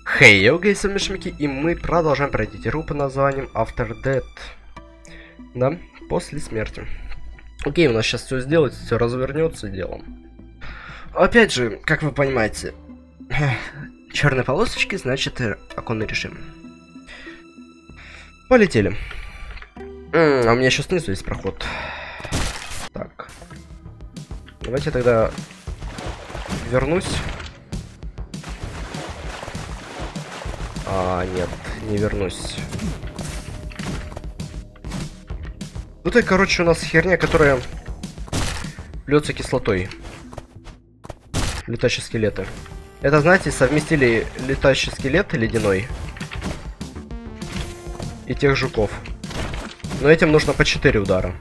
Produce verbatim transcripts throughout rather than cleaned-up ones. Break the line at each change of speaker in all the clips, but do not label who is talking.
Хей, йоу, гейсы, мишмики, и мы продолжаем пройти игру под названием After Death. Да, после смерти. Окей, у нас сейчас все сделается, все развернется делом. Опять же, как вы понимаете, черные полосочки, значит оконный режим. Полетели. А у меня еще снизу есть проход. Так. Давайте тогда вернусь. А, нет, не вернусь. Тут и, короче, у нас херня, которая льется кислотой. Летающие скелеты. Это, знаете, совместили летающий скелет ледяной и тех жуков. Но этим нужно по четыре удара.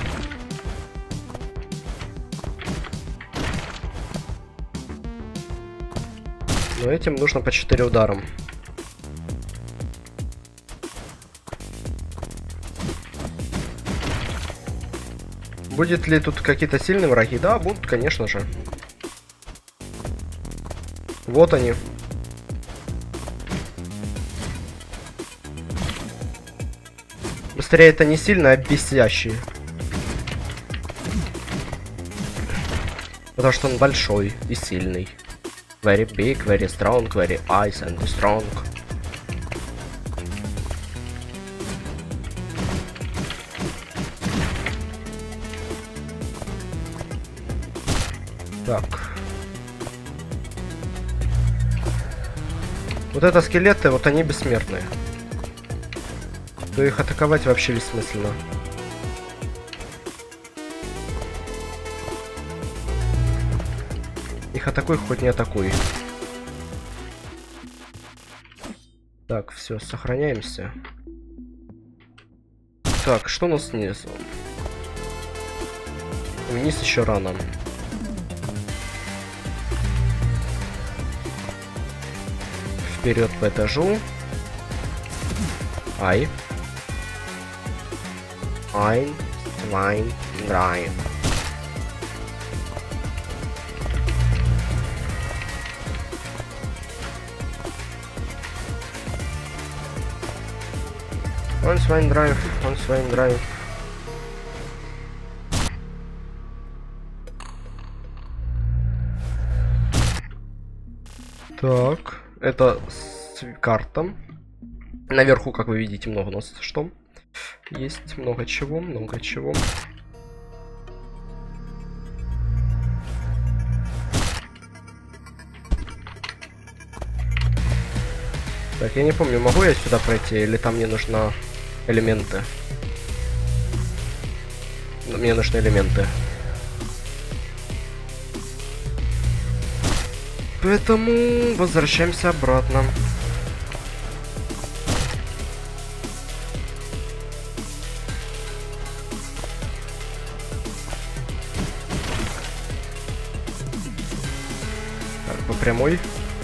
Но этим нужно по четыре удара. Будет ли тут какие-то сильные враги? Да, будут, конечно же. Вот они. Быстрее это не сильно, а бесящий. Потому что он большой и сильный. Very big, very strong, very ice and strong. Так. Вот это скелеты, вот они бессмертные. То их атаковать вообще бессмысленно. Их атакуй, хоть не атакуй. Так, все, сохраняемся. Так, что у нас снизу? Вниз еще рано. Вперед по этажу. Ай. Ein, zwei, drei. Он свайн драйв, он свайн драйв. Так, это карта. Наверху, как вы видите, много у нас что? Есть много чего, много чего. Так, я не помню, могу я сюда пройти, или там мне нужны элементы? Мне нужны элементы. Поэтому возвращаемся обратно. Так, по прямой.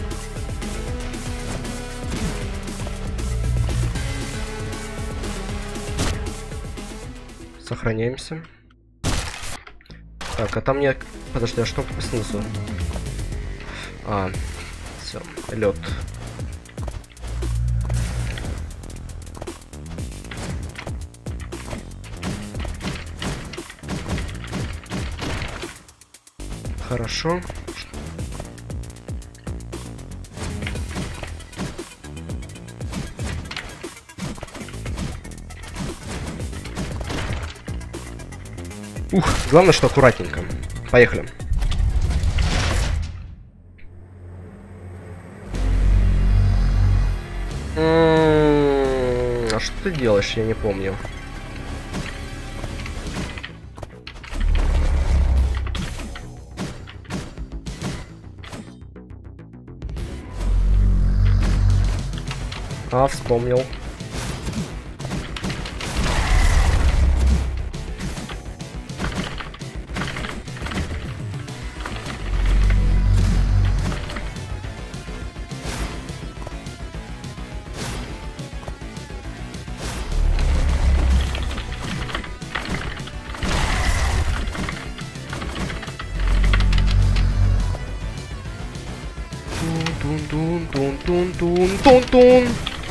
Сохраняемся. Так, а там мне... Подожди, а что по снизу? А, все, лед. Хорошо. Ух, главное, что аккуратненько. Поехали. М-м-м, а что ты делаешь, я не помню. А, вспомнил. Тун-тун-тун-тун-тун-тун. Тун-тун-тун.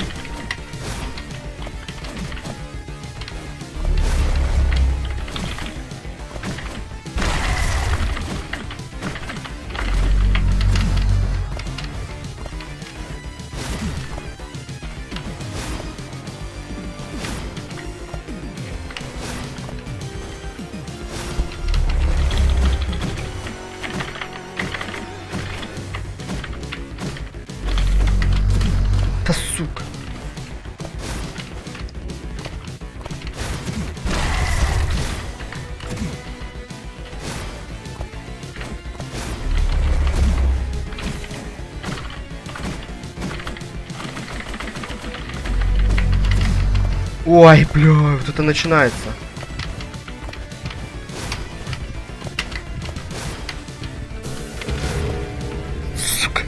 Да сука. Ой, бля, вот это начинается. Сука.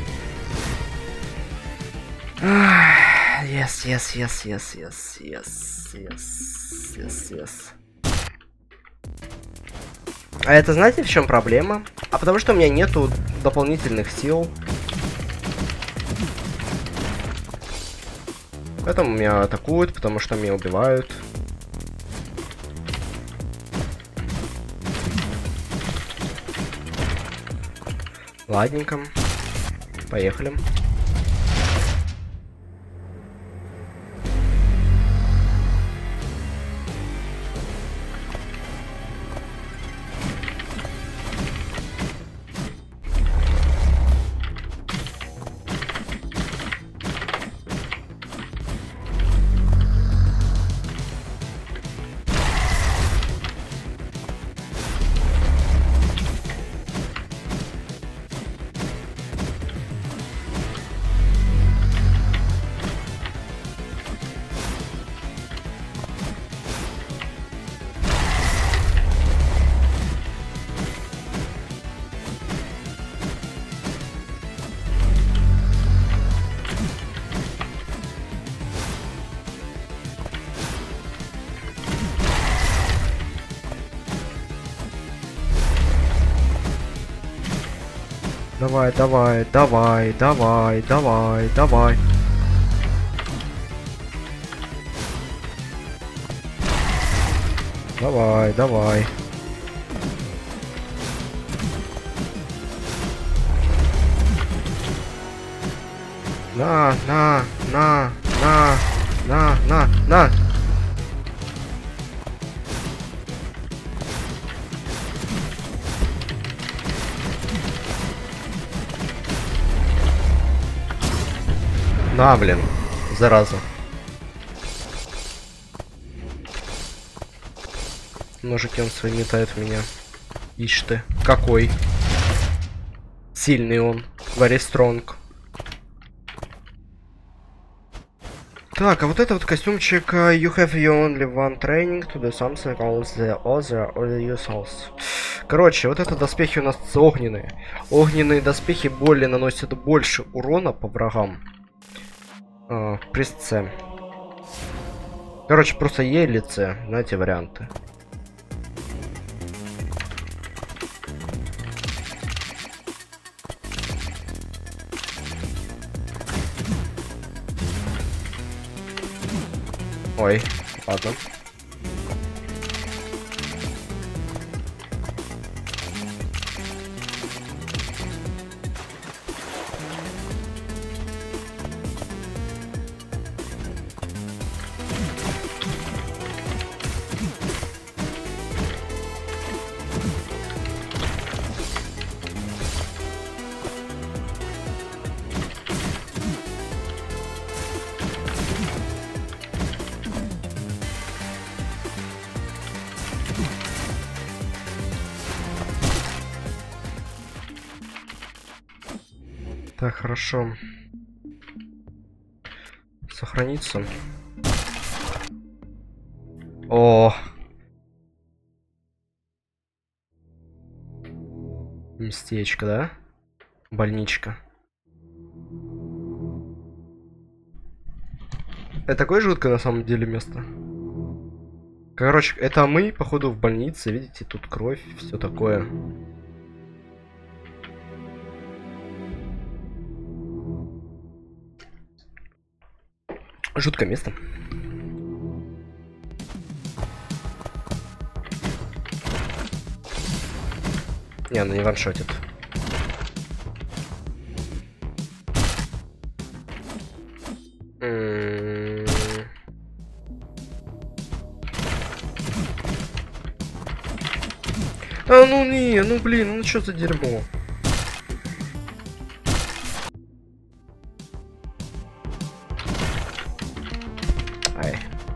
Yes, yes, yes, yes, yes, yes, yes, yes, yes. А это знаете в чем проблема? А потому что у меня нету дополнительных сил. Поэтому меня атакуют, потому что меня убивают. Ладненько. Поехали. Давай, давай, давай, давай, давай, давай. Давай, давай. На, на, на, на, на, на, на. На, блин, зараза. Ножики он свои метает в меня. Ишь ты, какой сильный он. Very strong. Так, а вот это вот костюмчик. Uh, you have your only one training to do something else the other or the yourselves. Короче, вот это доспехи у нас огненные. Огненные доспехи более наносят больше урона по врагам. Uh, пресс С. Короче, просто Е или С. Знаете, варианты. Ой, ладно. Так, хорошо. Сохраниться. О! Местечко, да? Больничка. Это такое жуткое на самом деле место. Короче, это мы, походу, в больнице. Видите, тут кровь, все такое. Жуткое место. Не, она не ваншотит. М-м-м. А ну не, ну блин, ну что за дерьмо? Ай.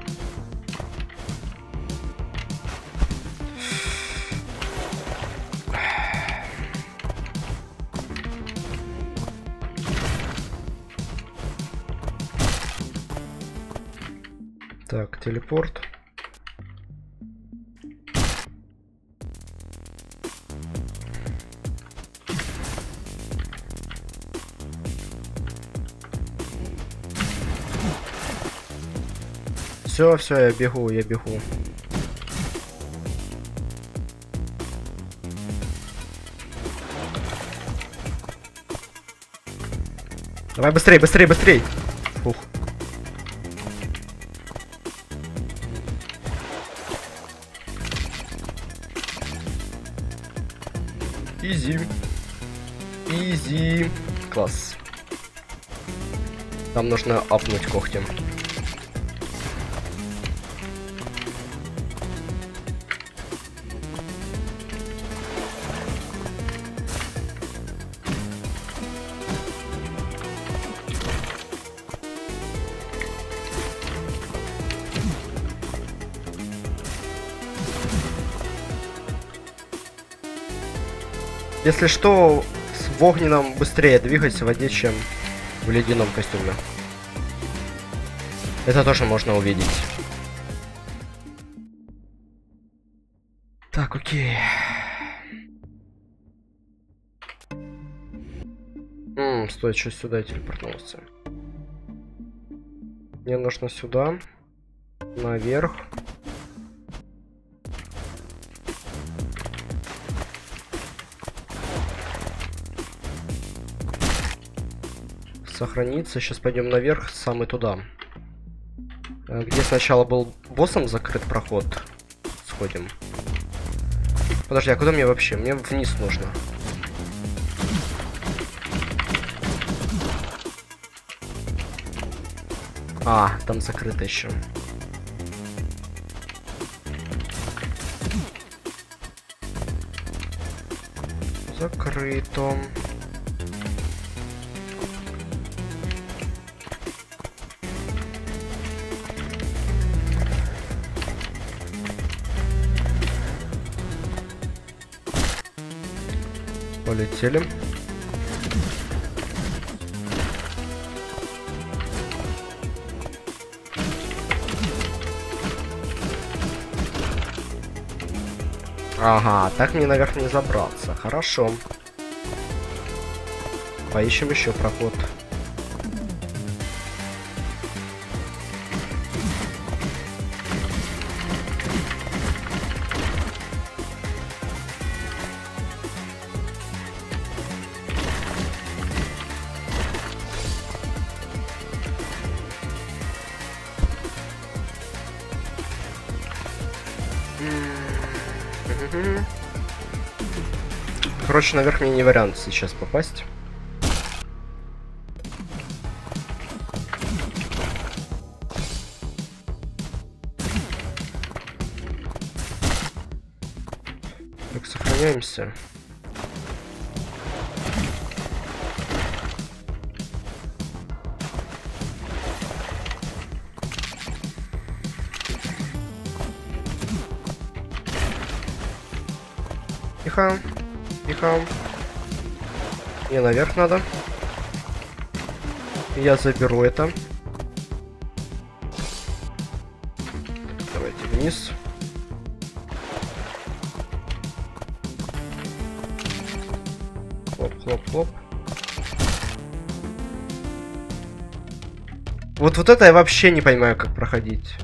Так, телепорт. Все, все, я бегу, я бегу. Давай быстрей, быстрей, быстрей. Фух. Изи. Изи. Класс. Нам нужно апнуть когтем. Если что, в огненном быстрее двигайся в воде, чем в ледяном костюме. Это тоже можно увидеть. Так, окей. Ммм, стоит что сюда и телепортнулся. Мне нужно сюда. Наверх. Сохраниться. Сейчас пойдем наверх, самый туда. Где сначала был боссом закрыт проход. Сходим. Подожди, а куда мне вообще? Мне вниз нужно. А, там закрыто еще. Закрыто. Полетели. Ага, так мне наверх не забраться. Хорошо. Поищем еще проход. Короче, наверх мне не вариант сейчас попасть. Так, сохраняемся. Тихо. Тихо. Мне наверх надо. Я заберу это. Давайте вниз. Хлоп, хлоп, хлоп. Вот вот это я вообще не понимаю, как проходить.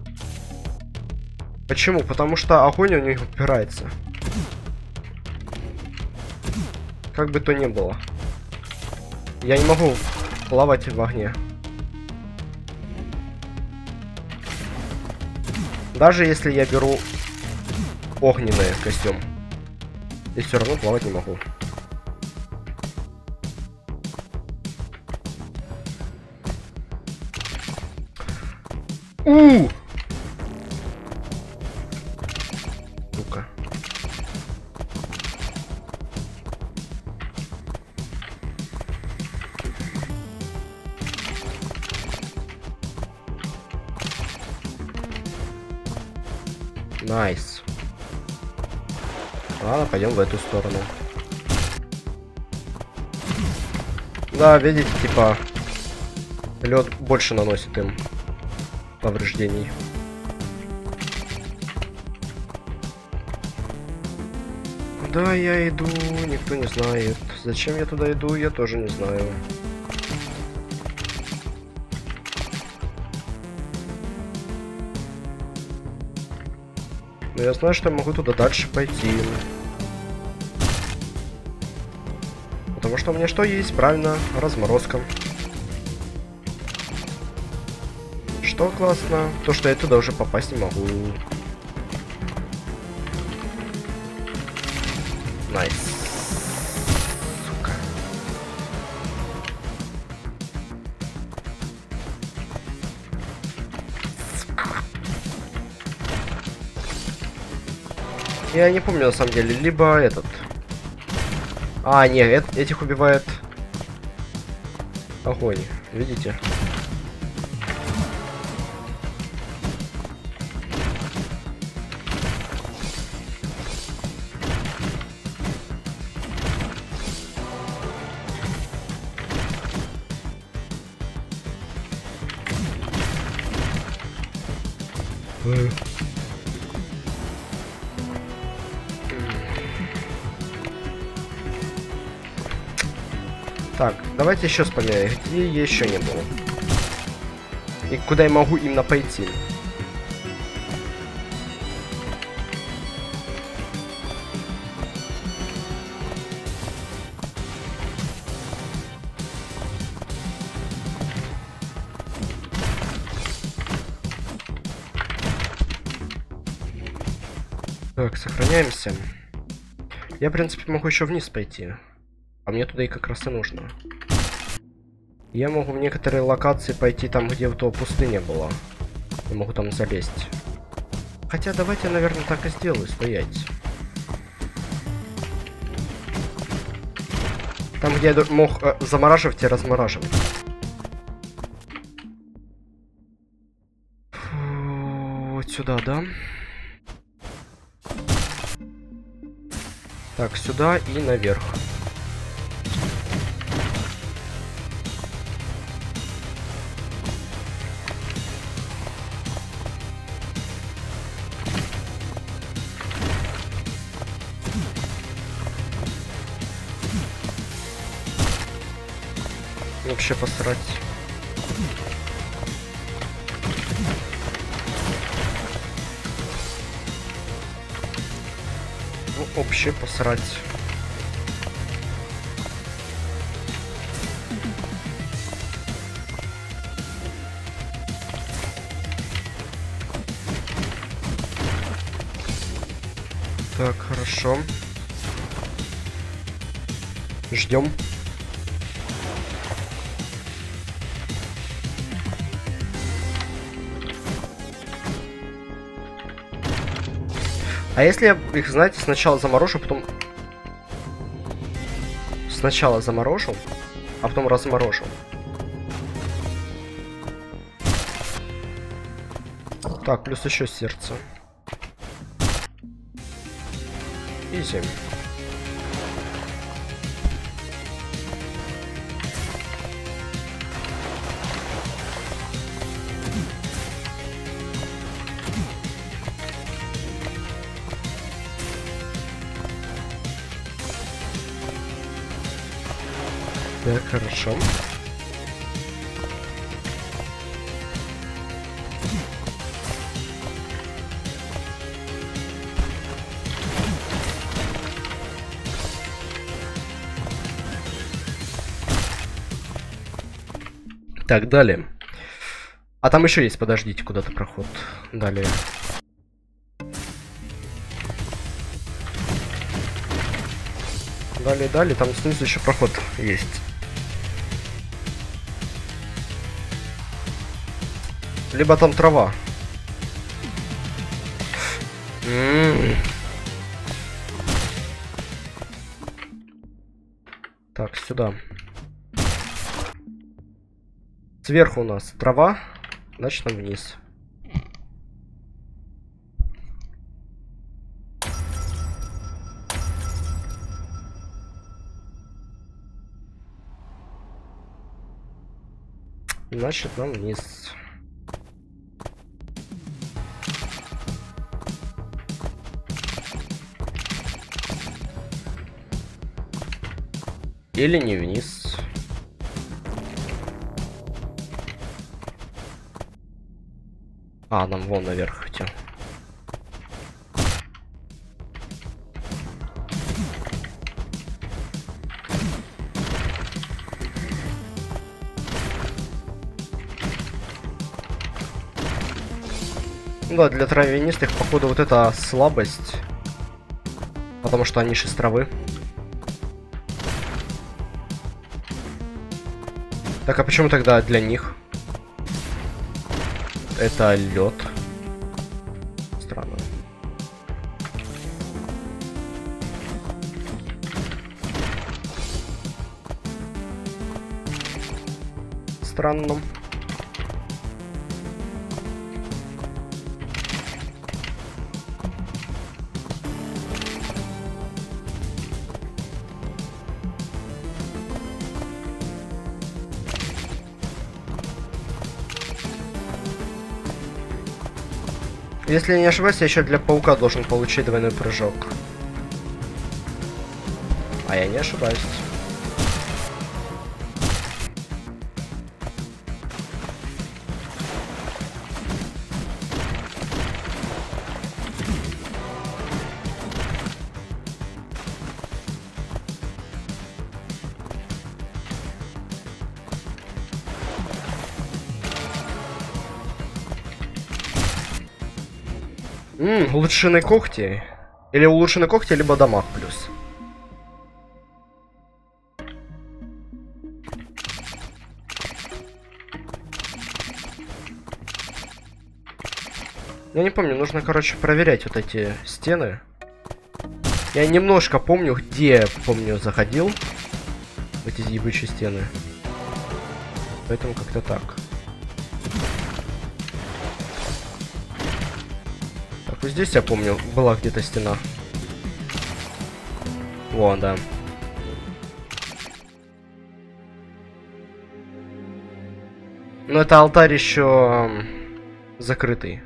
Почему? Потому что огонь у них упирается. Как бы то ни было. Я не могу плавать в огне. Даже если я беру огненный костюм, и все равно плавать не могу. У! Ну-ка. Найс. Ладно, пойдем в эту сторону. Да, видите, типа лед больше наносит им повреждений. Куда я иду, никто не знает. Зачем я туда иду, я тоже не знаю. Но я знаю, что я могу туда дальше пойти. Потому что у меня что есть? Правильно, разморозка. Что классно? То, что я туда уже попасть не могу. Найс. Сука. Я не помню на самом деле, либо этот. А, нет, э этих убивает огонь, видите? Так, давайте еще вспоминаю, где я еще не был. И куда я могу именно пойти. Так, сохраняемся. Я, в принципе, могу еще вниз пойти. А мне туда и как раз и нужно. Я могу в некоторые локации пойти там, где вот пустыня была. Я могу там залезть. Хотя давайте, наверное, так и сделаю, стоять. Там, где я мог э, замораживать и размораживать. Фу, вот сюда, да? Так, сюда и наверх. Вообще посрать. Ну, вообще посрать. Так, хорошо. Ждем. А если я их, знаете, сначала заморожу, потом... Сначала заморожу, а потом разморожу. Так, плюс еще сердце. Изи. Так, хорошо. Так, далее. А там еще есть, подождите, куда-то проход. Далее. Далее, далее, там снизу еще проход есть. Либо там трава. М-м-м. Так, сюда. Сверху у нас трава, значит нам вниз. Значит нам вниз. Или не вниз. А, нам вон наверх хотел. Ну да, для травянистых, походу, вот это слабость. Потому что они же из травы. Так, а почему тогда для них это лед? Странно. Странно. Если я не ошибаюсь, я еще для паука должен получить двойной прыжок. А я не ошибаюсь. Ммм, улучшенные когти. Или улучшенные когти, либо дамаг плюс. Я не помню, нужно, короче, проверять вот эти стены. Я немножко помню, где, помню, заходил в эти ебучие стены. Поэтому как-то так. Так, вот здесь, я помню, была где-то стена. Вон, да. Но это алтарь еще закрытый.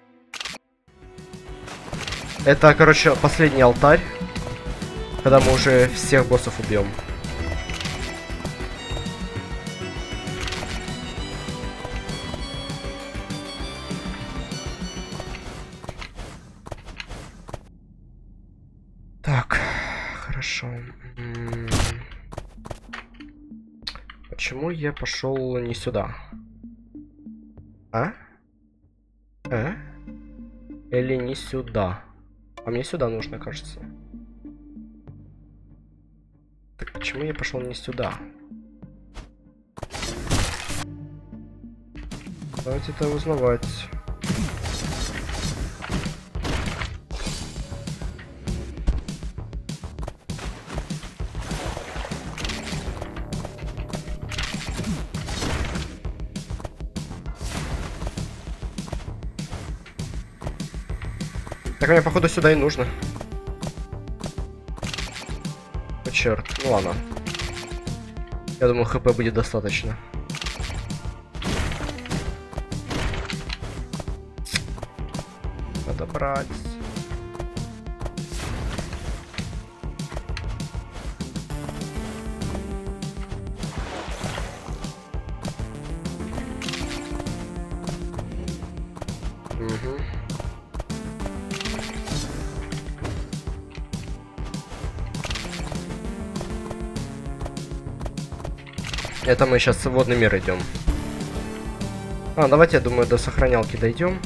Это, короче, последний алтарь, когда мы уже всех боссов убьем. Так, хорошо. Почему я пошел не сюда? А? А? Или не сюда? А мне сюда нужно, кажется. Так почему я пошел не сюда? Давайте это узнавать. Так мне, походу, сюда и нужно. О, черт. Ну ладно. Я думаю, хп будет достаточно. Надо брать. Угу. Это мы сейчас в водный мир идем. А, давайте, я думаю, до сохранялки дойдем.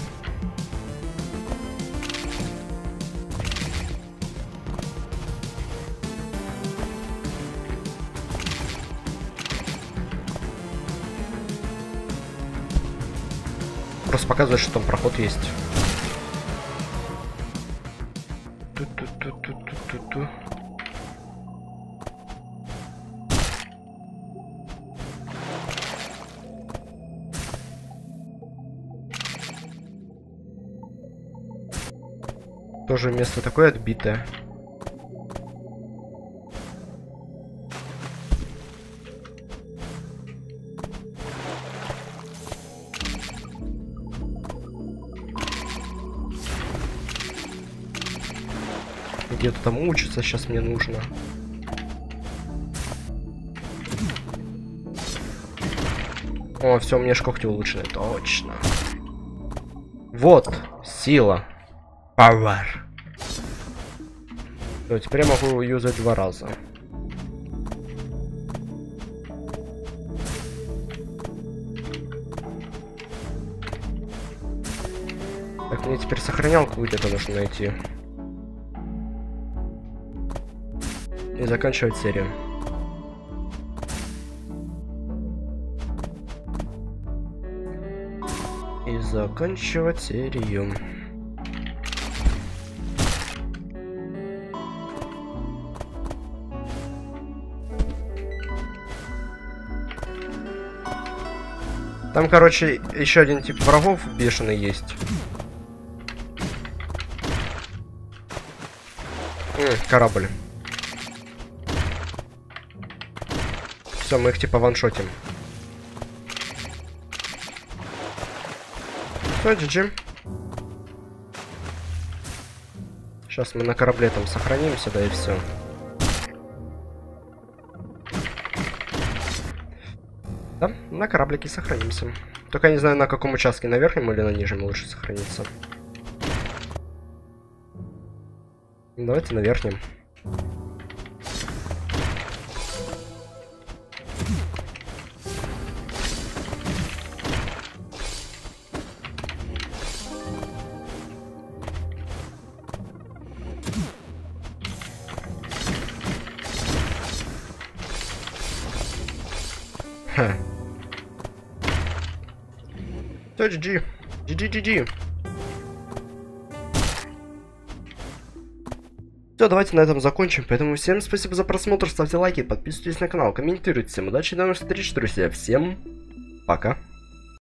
показывает, что там проход есть. Ту-ту-ту-ту-ту-ту-ту. Тоже место такое отбитое. Где-то там учиться сейчас мне нужно. О, все, мне когти улучшены, точно. Вот, сила. Power. Ну, теперь я могу юзать два раза. Так, мне теперь сохранялку где-то нужно найти. И заканчивать серию. И заканчивать серию. Там, короче, еще один тип врагов бешеный есть. М, корабль. Все, мы их типа ваншотим. Все, джи джи. Сейчас мы на корабле там сохранимся, да и все. Да, на кораблике сохранимся. Только я не знаю, на каком участке, на верхнем или на нижнем лучше сохраниться. Давайте на верхнем. Ха. Все, джи джи. джи джи джи джи. Все, давайте на этом закончим. Поэтому всем спасибо за просмотр. Ставьте лайки, подписывайтесь на канал, комментируйте. Всем удачи, до новых встреч, друзья. Всем пока.